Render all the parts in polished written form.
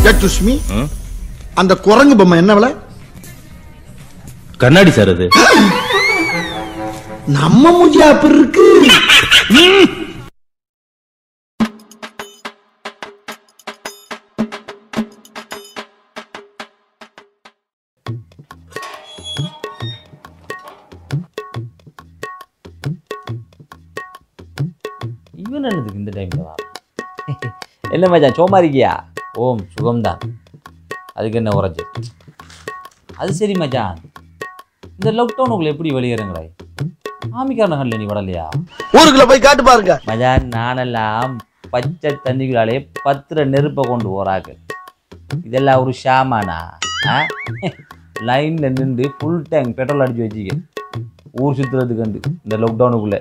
சுஷ்மி அந்த குரங்கு பொம்மை என்ன விலை? கண்ணாடி சார் அது. நம்ம மூஞ்சியா அப்படி இருக்கு. இவன் என்னதுக்கு இந்த டைம்ல வா? என்ன மச்சான் சோமா இருக்கியா? ஓம் சுகம்தான். அதுக்கு என்ன உரைச்சு? அது சரி மச்சான், இந்த லாக்டவுனுக்குள்ள எப்படி வெளியேறங்களே? ஆமிக்காரனகல்ல நீ வரலையா? ஊருக்குள்ள போய் காட்டு பாருங்க மச்சான். நானெல்லாம் பச்சை தண்ணிகளாலே 10 நெருப்பை கொண்டு போறாங்க. இதெல்லாம் ஒரு ஷாமானா? லைன்ல நின்று ஃபுல் டேங்க் பெட்ரோல் அடிச்சு வச்சுக்க ஊர் சுத்துறதுக்கு கண்டு இந்த லாக்டவுனுக்குள்ள.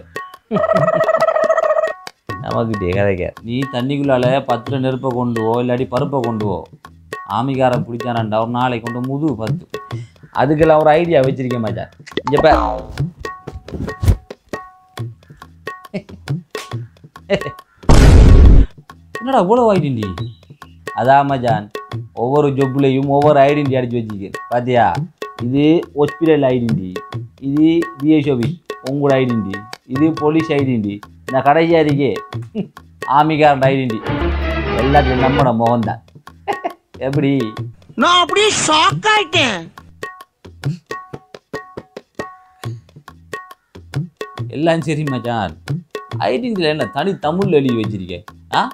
நமக்கிட்டே கதைக்க நீ தண்ணிக்குள்ளால 10 நெருப்பை கொண்டு போ, இல்லாட்டி பருப்பை கொண்டு போ. ஆமிக்காரன் பிடிச்சானண்டா ஒரு நாளைக்கு கொண்டு முது 10. அதுக்கெல்லாம் ஒரு ஐடியா வச்சிருக்கேன் மச்சான். இங்க என்னடா இவ்வளோ ஐடென்டி? அதான் மச்சான், ஒவ்வொரு ஜொப்லையும் ஒவ்வொரு ஐடென்டி அடிச்சு வச்சுக்க பாத்தியா? இது ஹாஸ்பிட்டல் ஐடென்டி, இது பிஎஸ் ஆஃபீஸ் உங்களோட ஐடென்டி, இது போலீஸ் ஐடென்டி, இந்த கடைசியா இருக்கே ஆமிக்காரன் ஐடென்டி. எல்லாத்தையும் நம்மட முகம் தான். எப்படி? நான் அப்படியே ஷாக் ஆயிட்டேன். எல்லாம் சரி மச்சான், ஐடென்டில என்ன தனி தமிழ் எழுதி வச்சிருக்கேன்?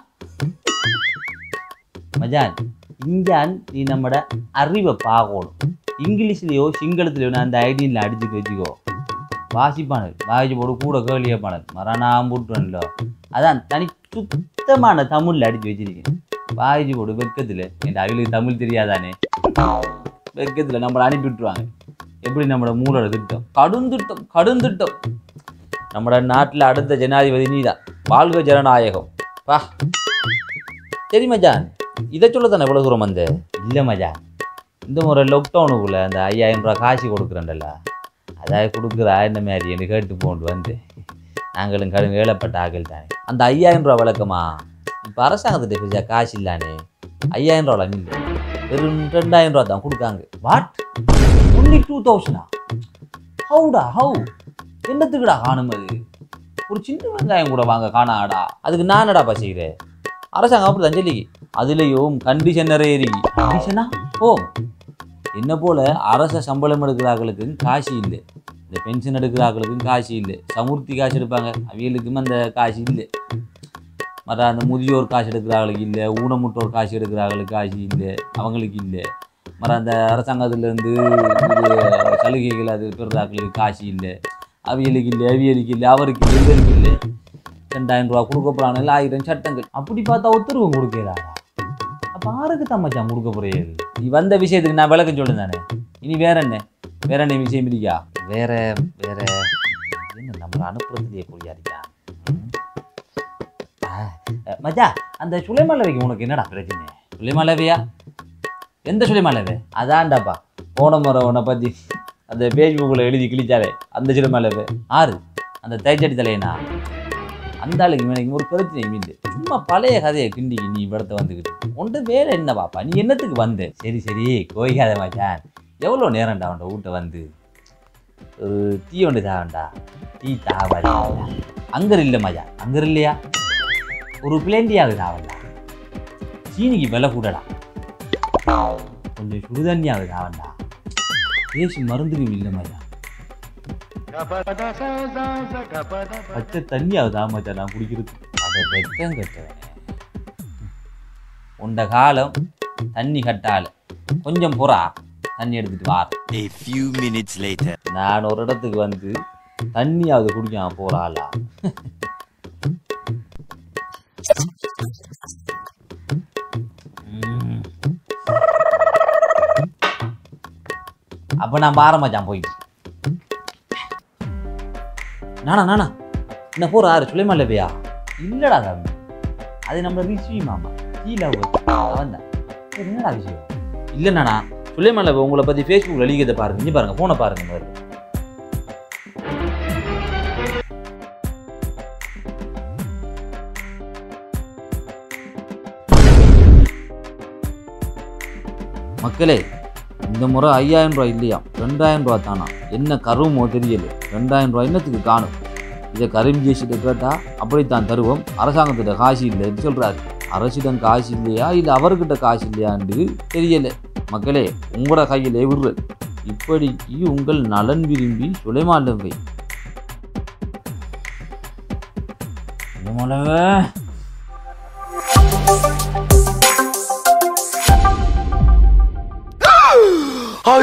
மச்சான், இங்கான் நீ நம்மட அறிவை பார்க்கணும். இங்கிலீஷ்லயோ சிங்களத்துலையோ நான் அந்த ஐடியில் அடிச்சுட்டு வச்சுக்கோ. வாசிப்பானல் வாசிச்சு போடு கூட கேள்வியப்பானல் மரணாம்புட்டுவன்ல. அதான் தனி சுத்தமான தமிழில் அடித்து வச்சிருக்கேன். வாசிச்சு போடு வெக்கத்தில். என் அவங்களுக்கு தமிழ் தெரியாதானே? வெக்கத்தில் நம்மளை அனுப்பி விட்டுருவாங்க. எப்படி நம்மளோட மூளோட திட்டம் கடுந்திட்டம் கடுந்திட்டம். நம்மளோட நாட்டில் அடுத்த ஜனாதிபதி நீதான். வாழ்க ஜனநாயகம் பா. சரி மச்சான், இதை சொல்ல தானே எவ்வளோ தூரம் வந்த? இல்லை மச்சான், இந்த முறை லாக்டவுனுக்குள்ளே அந்த 5000 ரூபா காசு கொடுக்குறேன்டல்ல, அதாவது கொடுக்குறா என்ன மாதிரி என்று கேட்டு போண்டு வந்து நாங்களும் கடும் ஏழப்பட்ட ஆக்கள் தானே. அந்த 5000 ரூபா விளக்கமா? இப்போ அரசாங்கத்திட்ட பெருசா காசு இல்லானே. 5000 ரூபாலாம் இல்லை, வெறும் 2000 ரூபா தான் கொடுக்காங்க. வாட்? ஒன்லி 2000? ஹவுடா ஹவு? என்னத்துக்குடா காணும்? அது ஒரு சின்ன வெங்காயம் கூட வாங்க காணாடா. அதுக்கு நான் என்னடாப்பா செய்கிறேன்? அரசாங்கம் அப்படி தான் சொல்லிக்கு. அதுலேயும் கண்டிஷன் நிறைய இருக்கு. கண்டிஷனா? ஓ, என்ன போல அரச சம்பளம் எடுக்கிறார்களுக்கும் காசு இல்லை, இந்த பென்ஷன் எடுக்கிறார்களுக்கும் காசு இல்லை, சமுர்த்தி காசு எடுப்பாங்க அவியலுக்கும் அந்த காசு இல்லை, மற்ற அந்த முதியோர் காசு எடுக்கிறார்களுக்கு இல்லை, ஊனமுற்றோர் காசு எடுக்கிறார்களுக்கு காசு இல்லை, அவங்களுக்கு இல்லை. மற்ற அந்த அரசாங்கத்திலேருந்து சலுகைகள் அது பெறுறார்களுக்கு காசு இல்லை, அவியலுக்கு இல்லை, அவியலுக்கு இல்லை, அவருக்கு இல்லை, இவருக்கு இல்லை. 2000 ரூபா கொடுக்கப்படான 1000 சட்டங்கள். அப்படி பார்த்தா உத்தரவு கொடுக்கிறாரா? அப்போ ஆருக்கு தான் மச்சான் கொடுக்க போறீங்க? நீ வந்த விஷயத்துக்கு நான் விளக்கம் சொல்லுங்க தானே. இனி வேற என்ன விஷயம் இருக்கா? வேற வேற என்ன நம்மளை அனுப்புறதுலேயே பொய்யாரிக்கா மச்சா? அந்த சுலைமலவைக்கு உனக்கு என்னடா பிரச்சனை? சுலைமலவையா? எந்த சுலைமலவை? அதான்டாப்பா போன முறை உன்னை பற்றி அந்த ஃபேஸ்புக்கில் எழுதி கிழிச்சாலே அந்த சுலைமலவை. ஆறு அந்த தைச்சடி தலையனா? அந்த ஆளுக்கு எனக்கு ஒரு பிரச்சனையும் இல்லை. சும்மா பழைய கதையை கிண்டி நீ இவ்வளத்தை வந்துக்கிட்டு உன்ட்டு வேலை என்ன பாப்பா? நீ என்னத்துக்கு வந்த? சரி சரி கோய்க்காத மச்சான். எவ்வளோ நேரம்டா அவன்ட வீட்டை வந்து ஒரு டீ ஒன்று தாவண்டா. டீ தாவாடா. அங்கர் இல்லை மச்சான், அங்கர் இல்லையா? ஒரு பிளேண்டியாவது தாவண்டா. சீனிக்கு விலை கூடடா. கொஞ்சம் சுடுதண்ணியாவது தாவண்டா. பேசி மருந்துக்கு இல்லை மச்சான். பச்சை தண்ணியாவது ஆமாச்சா நான் குடிக்கிறது. அதை வெக்கம் கட்டுவேன். உண்ட காலம் தண்ணி கட்டால கொஞ்சம் புறா தண்ணி எடுத்துட்டு வார். A few minutes later. நான் ஒரு இடத்துக்கு வந்து தண்ணியாவது குடிக்காம போறாளா? அப்ப நான் பாரமாச்சான் போயிட்டு. நானா என்ன போறாரு சுலைமலவையா? இல்லடா தம்பி, அது நம்ம ரிஷி மாமா கீழே அவன் தான். என்னடா விஷயம்? இல்லைண்ணா சுலைமலவை உங்களை பத்தி ஃபேஸ்புக்கில் எழுதிக்கிறத பாருங்க. இங்கே பாருங்க, போனை பாருங்க பாருங்க. மக்களே, இந்த முறை 5000 ரூபாய் இல்லையா, 2000 ரூபா தானா? என்ன கருமோ தெரியல. 2000 ரூபாய் என்னத்துக்கு காணும்? இதை கரீம் ஜெயசிட்ட கேட்டால் அப்படித்தான் தருவோம், அரசாங்கத்திட்ட காசு இல்லைன்னு சொல்கிறாரு. அரசிடம் காசு இல்லையா இல்லை அவர்கிட்ட காசு இல்லையான்னு தெரியலை. மக்களே, உங்களோட கையிலே விடுறது. இப்படிக்கு உங்கள் நலன் விரும்பி சுலைமாண்டவை.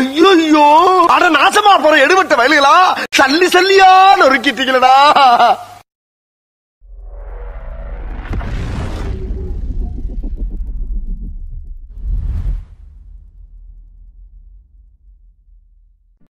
ஐயோ, அட நாசமா போற எடுபட்ட வயலுகளா, சல்லி சல்லியா நொறுக்கிட்டீங்களடா.